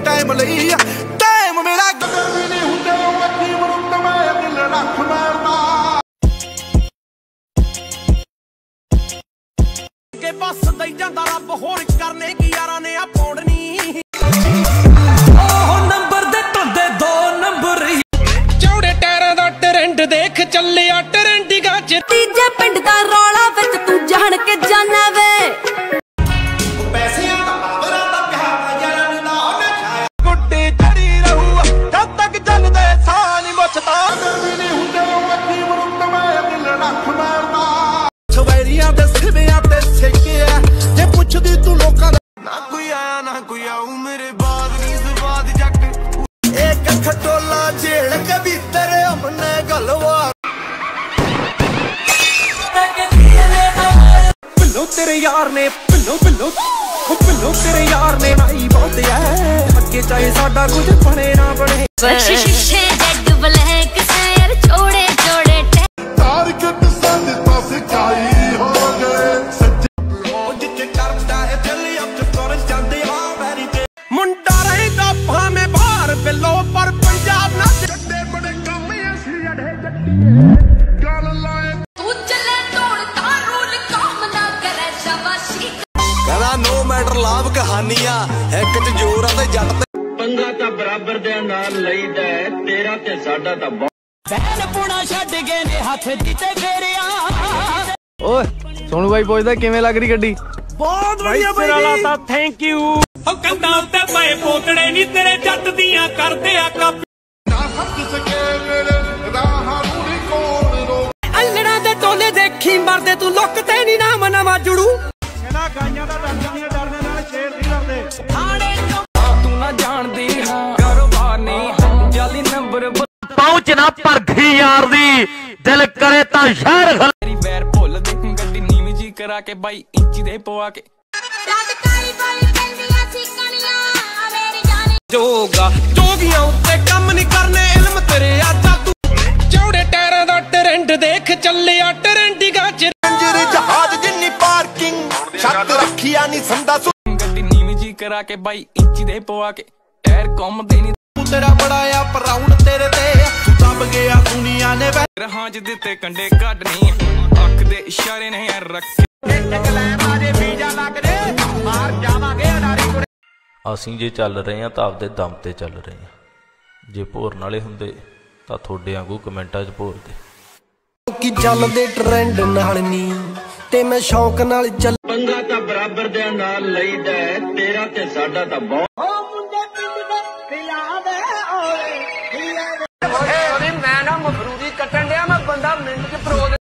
time लई time मेरा भी नहीं हुंदे वकी मरुत मैं दिल रख मारदा के बस दई जांदा रब होर करने की यारां ने आ पौड़नी ओह नंबर दे टंदे दो नंबर चौड़े टायरां दा ट्रेंड देख ਚੱਲਿਆ ਟਰੈਂਡਿੰਗਾਂ ਚ ਤੀਜੇ ਪਿੰਡ ਦਾ ਰੌਲਾ ਵਿੱਚ ਤੂੰ ਜਾਣ ਕੇ ਜਾਣਾ ਵੇ ਪੈਸਿਆਂ ਦਾ ਪਾਵਰਾਂ ਦਾ ਪਿਆਰ ਯਾਰਾਂ ਨੂੰ ਨਾ ਨਸ਼ਾ ਗੁੱਡੀ ਚੜੀ ਰਹੂ ਜਦ ਤੱਕ ਚੱਲਦੇ ਸਾਹ ਨਹੀਂ ਮੁੱਛਦਾ ਵੀ ਨਹੀਂ ਹੁੰਦੇ ਵਕੀ ਮਰੁੱਤ ਮੈਂ ਦਿਲ ਰੱਖ ਮਾਰਦਾ ਸਵੈਰੀਆਂ ਦੇ ਸਿਵਿਆਂ ਤੇ ਸਿੱਕਿਆ ਜੇ ਪੁੱਛਦੀ ਤੂੰ ਲੋਕਾਂ ਦਾ ਨਾ ਕੋਈ ਆਇਆ ਨਾ ਕੋਈ ਆਉ ਮੇਰੇ ਬਾਦ ਨਹੀਂ ਜ਼ਬਾਦ ਜੱਟ ਇੱਕ ਖਟੋਲਾ ਝੇੜ ਕਬੀਤਰ ਅਮਨੇ ਗਲਵਾ भिल्लो तेरे यार ने भिल्लो भिल्लो भिल्लो तेरे यार ने भाई बहुत है अगे चाहे साडा कुछ बने ना बने शीशे जग ब्लैक टायर छोड़े छोड़े टारगेट संग पास काई हो गए ओ जिथे करदा है दिल अब कर जांदे आ मैरी ते मुंडा रहंदा भाਵੇਂ बाहर बिल्लो पर पंजाब ना जड्डे बड़े कम ऐसी अड़े जट्टी गल लाए तू चले तोड़ तारूल काम ना करे शाबाशी कहना नो मैटर लाभ कहानियां एक च जोर आ ते जट पंगा ता बराबर दे नाल लईदा तेरा ते साडा ता बहन पुणा छड्ड गए ने हथ दिते फेरिया ओए सोनू भाई पुछदा किवें लग रही गड्डी बहुत बढ़िया भाई तेरा लाता थैंक यू ओ कंधा उत्ते पए पोतड़े नी तेरे जट दियां करदे आ कापी ना समझ सके मेरे राह रूड़ी कोण रो अल्लड़ा दे टोले देखी मरदे तू लुक ते नी नाम नवा जुड़ू कहना गाइयां दा डरदियां डरने नाल शेर दी डरदे थाने तू ना जानदी हां कारोबार नहीं जाली नंबर पहुंच ना परखी यार दी दिल करे ता शहर मेरी वैर भुल दे गड्डी नीवी जी करा के बाई इंची दे पवा के काई वाली कंदियां सिकणियां मेरी जानी जोगा जोगियां उत्ते काम नहीं करने इल्म तेरे आजा तू चौड़े टायरां दा ट्रेंड देख ਚੱਲਿਆ ਟਰੈਂਡਿੰਗਾਂ ਚ ਰੰਜਰ ਜਹਾਜ਼ ਜਿੰਨੀ ਪਾਰਕਿੰਗ ਛੱਤ ਰੱਖਿਆ ਨਹੀਂ ਸੰਦਾ ਗੱਡੀ ਨੀਵੀਂ ਜੀ ਕਰਾ ਕੇ ਬਾਈ ਇੰਚੀ ਦੇ ਪਵਾ ਕੇ ਟਾਇਰ ਘੁੰਮਦੇ ਨਹੀਂ ਤੂੰ ਤੇਰਾ ਬੜਾ ਆ ਪ੍ਰਾਊਡ ਤੇਰੇ ਤੇ ਤੂੰ ਦੱਬ ਗਿਆ ਦੁਨੀਆ ਨੇ ਰਹਾਂ ਜ ਦਿੱਤੇ ਕੰਡੇ ਕੱਢਣੀ ਅੱਖ ਦੇ ਇਸ਼ਾਰੇ ਨਹੀਂ ਰੱਖੇ ਟਿਕ ਲੈ ਮਾਰੇ ਵੀਜ਼ਾ ਲੱਗ ਦੇ ਮਾਰ ਜਾਵਾਂਗੇ ਅਡਾਰੀ ਅਸੀਂ ਜੇ ਚੱਲ ਰਹੇ ਹਾਂ ਤਾਂ ਆਪਦੇ ਦਮ ਤੇ ਚੱਲ ਰਹੇ ਹਾਂ ਜੇ ਭੋਰਨ ਵਾਲੇ ਹੁੰਦੇ ਤਾਂ ਤੁਹਾਡੇ ਵਾਂਗੂ ਕਮੈਂਟਾਂ 'ਚ ਭੋਰਦੇ ਕਿ ਚੱਲਦੇ ਟ੍ਰੈਂਡ ਨਾਲ ਨਹੀਂ ਤੇ ਮੈਂ ਸ਼ੌਕ ਨਾਲ ਚੱਲ ਪੰਗਾ ਤਾਂ ਬਰਾਬਰ ਦੇ ਨਾਲ ਲਈਦਾ ਤੇਰਾ ਤੇ ਸਾਡਾ ਤਾਂ ਬਹੁਤ